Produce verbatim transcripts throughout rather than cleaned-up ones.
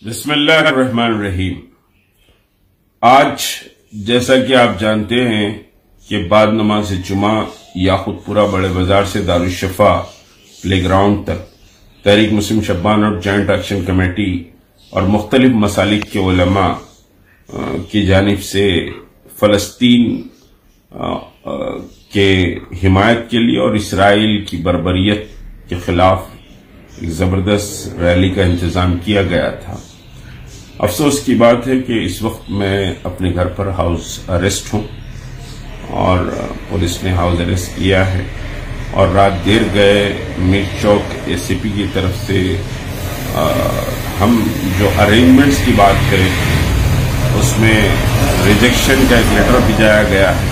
बिस्मिल्लाहिर्रहमानिर्रहीम। आज जैसा कि आप जानते हैं कि बाद नमाज जुमा याकुतपुरा बड़े बाजार से दारुश्शफा प्ले ग्राउंड तक तहरीक मुस्लिम शब्बान और जॉइंट एक्शन कमेटी और मुख्तलिफ मसालिक के उलमा की जानिब से फलस्तीन के हिमायत के लिए और इसराइल की बर्बरियत के खिलाफ एक जबरदस्त रैली का इंतजाम किया गया था। अफसोस की बात है कि इस वक्त मैं अपने घर पर हाउस अरेस्ट हूं और पुलिस ने हाउस अरेस्ट किया है और रात देर गए मीर चौक एसीपी की तरफ से आ, हम जो अरेंजमेंट्स की बात करें उसमें रिजेक्शन का एक लेटर भिजाया गया है।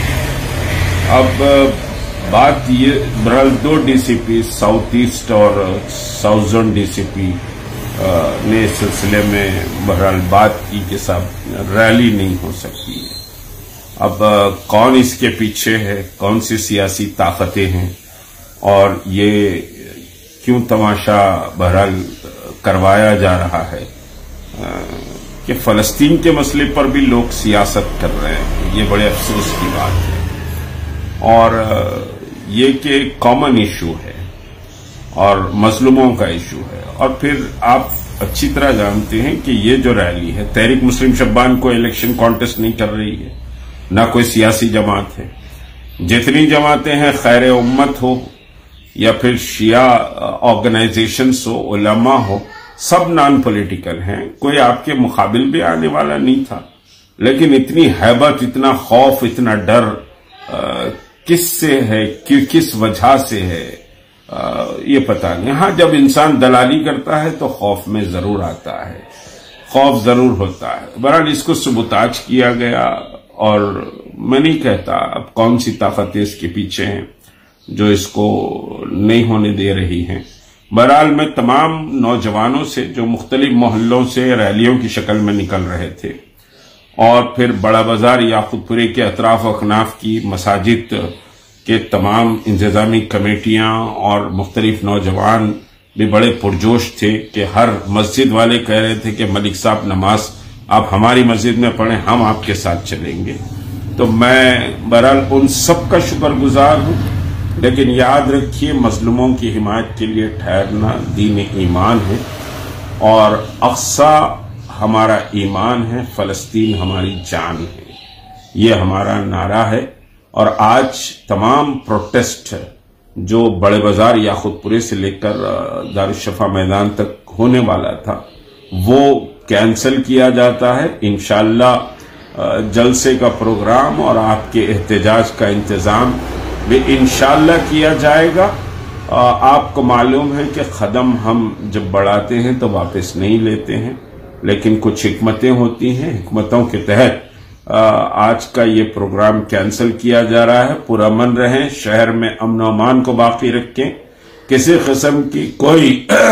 अब बात ये बहरहाल दो डीसीपी साउथ ईस्ट और साउथ जोन डीसीपी ने इस सिलसिले में बहरहाल बात की कि साहब रैली नहीं हो सकती है। अब कौन इसके पीछे है, कौन सी सियासी ताकतें हैं और ये क्यों तमाशा बहरहाल करवाया जा रहा है कि फलस्तीन के मसले पर भी लोग सियासत कर रहे हैं, ये बड़े अफसोस की बात है। और ये कि कॉमन इशू है और मजलूमों का इशू है। और फिर आप अच्छी तरह जानते हैं कि ये जो रैली है तहरीक मुस्लिम शब्बान को इलेक्शन कॉन्टेस्ट नहीं कर रही है, ना कोई सियासी जमात है। जितनी जमातें हैं खैर उम्मत हो या फिर शिया ऑर्गेनाइजेशंस हो, उलमा हो, सब नॉन पॉलिटिकल हैं। कोई आपके मुकाबिल भी आने वाला नहीं था, लेकिन इतनी हैबत, इतना खौफ, इतना डर आ, किस से है, कि, किस वजह से है आ, ये पता नहीं। हाँ, जब इंसान दलाली करता है तो खौफ में जरूर आता है, खौफ जरूर होता है। बहरहाल इसको सबूताज किया गया और मैं नहीं कहता अब कौन सी ताकतें इसके पीछे हैं जो इसको नहीं होने दे रही हैं। बहरहाल मैं तमाम नौजवानों से जो मुख्तलिफ मोहल्लों से रैलियों की शक्ल में निकल रहे थे और फिर बड़ा बाजार याकुतपुरे के अतराफ अखनाफ की मसाजिद के तमाम इंतजामी कमेटियां और मुख्तलिफ नौजवान भी बड़े पुरजोश थे कि हर मस्जिद वाले कह रहे थे कि मलिक साहब नमाज आप हमारी मस्जिद में पढ़ें, हम आपके साथ चलेंगे। तो मैं बहरहाल उन सब का शुक्रगुजार हूं, लेकिन याद रखिए मजलूमों की हिमायत के लिए ठहरना दीन ईमान है और अक्सा हमारा ईमान है, फलस्तीन हमारी जान है, ये हमारा नारा है। और आज तमाम प्रोटेस्ट जो बड़े बाजार याकुतपुरे से लेकर दारुश्शफा मैदान तक होने वाला था वो कैंसिल किया जाता है। इंशाअल्लाह जलसे का प्रोग्राम और आपके एहतजाज का इंतजाम भी इंशाअल्लाह किया जाएगा। आपको मालूम है कि कदम हम जब बढ़ाते हैं तो वापस नहीं लेते हैं, लेकिन कुछ हिकमतें होती हैं, हिकमतों के तहत आज का ये प्रोग्राम कैंसिल किया जा रहा है। पुरअमन रहें, शहर में अमन और अमान को बाकी रखें। किसी किस्म की कोई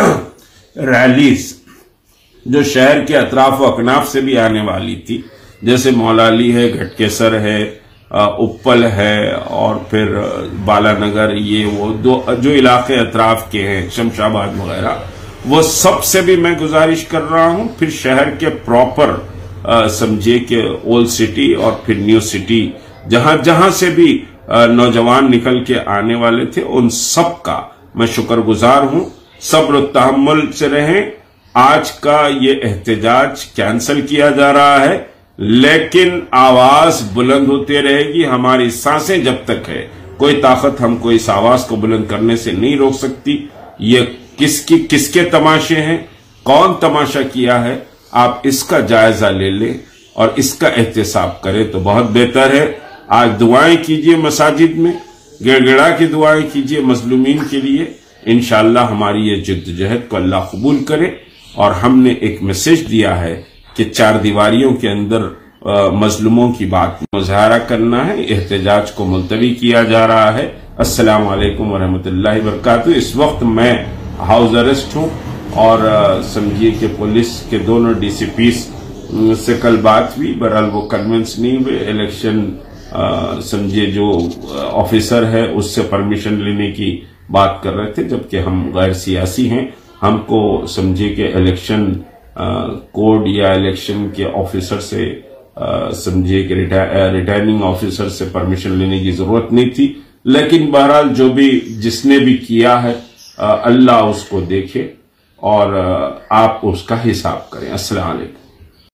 रैलीज जो शहर के अतराफ व अकनाफ से भी आने वाली थी, जैसे मौलाली है, घटकेसर है, उप्पल है और फिर बालानगर, ये वो दो जो इलाके अतराफ के हैं, शमशाबाद वगैरह, वो सबसे भी मैं गुजारिश कर रहा हूं। फिर शहर के प्रॉपर समझिए कि ओल्ड सिटी और फिर न्यू सिटी, जहां जहां से भी नौजवान निकल के आने वाले थे, उन सब का मैं शुक्रगुजार हूं। सब्र और तहम्मुल से रहें। आज का ये एहतजाज कैंसिल किया जा रहा है, लेकिन आवाज बुलंद होती रहेगी। हमारी सांसें जब तक है, कोई ताकत हमको इस आवाज को बुलंद करने से नहीं रोक सकती। ये किसकी किसके तमाशे हैं, कौन तमाशा किया है, आप इसका जायजा ले लें और इसका एहतसाब करें तो बहुत बेहतर है। आज दुआएं कीजिए, मसाजिद में गिड़गिड़ा की दुआएं कीजिए मजलूमीन के लिए। इंशाअल्लाह हमारी ये जिद्दोजहद को अल्लाह कबूल करे। और हमने एक मैसेज दिया है कि चार दीवारियों के अंदर मजलूमों की बात मुजाहरा करना है। एहतजाज को मुलतवी किया जा रहा है। अस्सलाम वालेकुम वरहमतुल्लाहि वबरकातुहू। इस वक्त मैं हाउस अरेस्ट हूं और समझिए कि पुलिस के दोनों डीसीपी से कल बात हुई, बहरहाल वो कन्विंस नहीं हुए। इलेक्शन समझिए जो ऑफिसर है उससे परमिशन लेने की बात कर रहे थे, जबकि हम गैर सियासी हैं। हमको समझिए कि इलेक्शन کوڈ یا الیکشن کے آفیسر سے سمجھے کہ ریٹرننگ آفیسر سے پرمیشن لینے کی ضرورت نہیں تھی، لیکن بہرحال جو بھی جس نے بھی کیا ہے اللہ اس کو دیکھے اور آپ اس کا حساب کریں۔ السلام علیکم۔